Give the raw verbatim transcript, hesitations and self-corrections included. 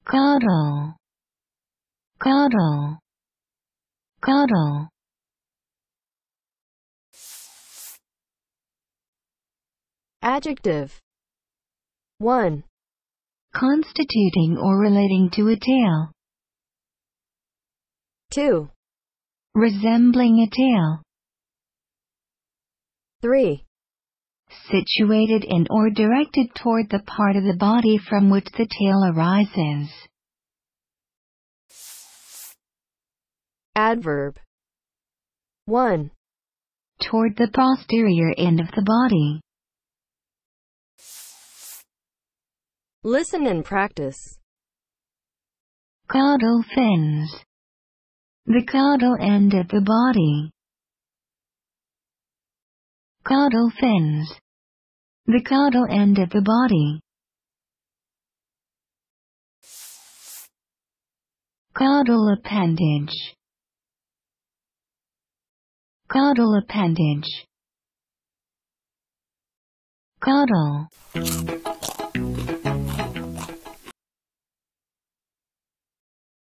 Caudal, caudal, caudal. Adjective. one. Constituting or relating to a tail. two. Resembling a tail. three. Situated in or directed toward the part of the body from which the tail arises. Adverb. one. Toward the posterior end of the body. Listen and practice. Caudal fins. The caudal end of the body. Caudal fins. The caudal end of the body. Caudal appendage. Caudal appendage. Caudal.